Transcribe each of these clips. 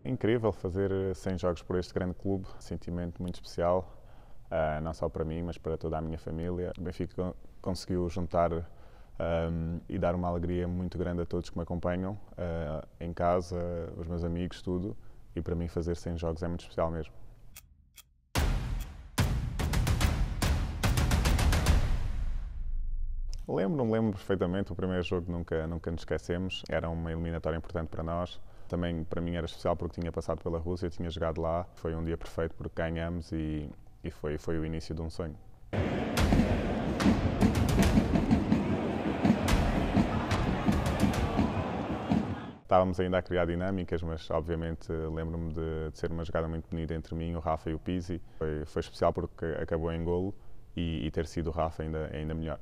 Incrível fazer 100 jogos por este grande clube, sentimento muito especial, não só para mim, mas para toda a minha família. O Benfica conseguiu juntar e dar uma alegria muito grande a todos que me acompanham, em casa, os meus amigos, tudo. E para mim fazer 100 jogos é muito especial mesmo. Lembro-me perfeitamente, o primeiro jogo nunca nos esquecemos, era uma eliminatória importante para nós. Também para mim era especial porque tinha passado pela Rússia, tinha jogado lá, foi um dia perfeito porque ganhamos e foi o início de um sonho. Estávamos ainda a criar dinâmicas, mas obviamente lembro-me de ser uma jogada muito bonita entre mim, o Rafa e o Pizzi. Foi especial porque acabou em golo e ter sido o Rafa ainda melhor.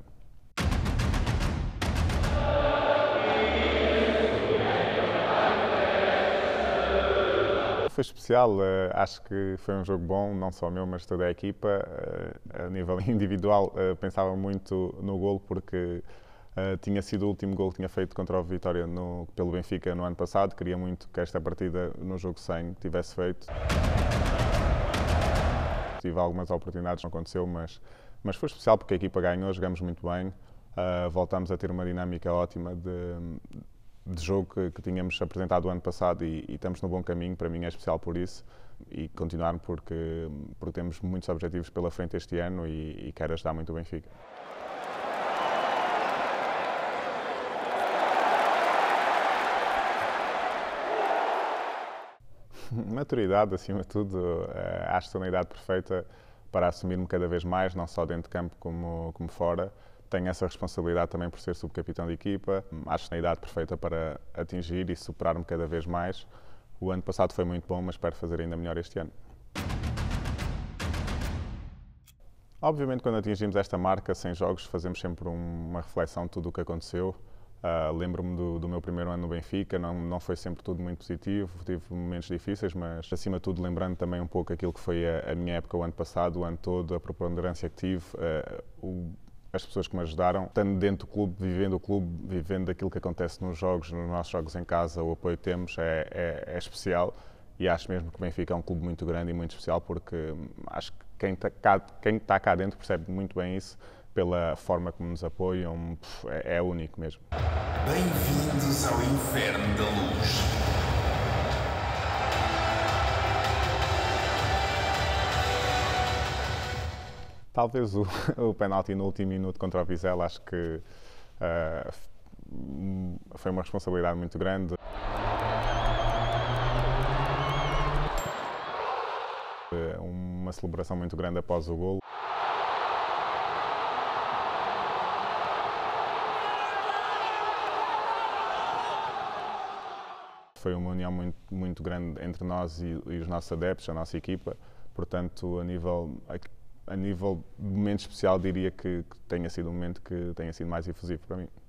Foi especial, acho que foi um jogo bom, não só meu, mas toda a equipa. A nível individual, pensava muito no golo porque tinha sido o último golo que tinha feito contra o Vitória pelo Benfica no ano passado. Queria muito que esta partida, no jogo 100, tivesse feito. Tive algumas oportunidades, não aconteceu, mas foi especial porque a equipa ganhou, jogamos muito bem. Voltámos a ter uma dinâmica ótima de jogo que tínhamos apresentado o ano passado e estamos no bom caminho. Para mim é especial por isso e continuar porque temos muitos objetivos pela frente este ano e quero ajudar muito o Benfica. Maturidade, acima de tudo, acho que estou na idade perfeita para assumir-me cada vez mais, não só dentro de campo como fora. Tenho essa responsabilidade também por ser subcapitão de equipa. Acho na idade perfeita para atingir e superar-me cada vez mais. O ano passado foi muito bom, mas espero fazer ainda melhor este ano. Obviamente, quando atingimos esta marca, 100 jogos, fazemos sempre uma reflexão de tudo o que aconteceu. Lembro-me do meu primeiro ano no Benfica, não foi sempre tudo muito positivo, tive momentos difíceis, mas acima de tudo lembrando também um pouco aquilo que foi a minha época o ano passado, o ano todo, a preponderância que tive, as pessoas que me ajudaram, estando dentro do clube, vivendo aquilo que acontece nos nossos jogos em casa, o apoio que temos é especial e acho mesmo que o Benfica é um clube muito grande e muito especial porque acho que quem está cá dentro percebe muito bem isso, pela forma como nos apoiam, é único mesmo. Bem-vindos ao Inferno da Luz. Talvez o penalti no último minuto contra o Vizela, acho que foi uma responsabilidade muito grande. Uma celebração muito grande após o golo. Foi uma união muito grande entre nós e os nossos adeptos, a nossa equipa. Portanto, a nível de momento especial, diria que tenha sido um momento que tenha sido mais efusivo para mim.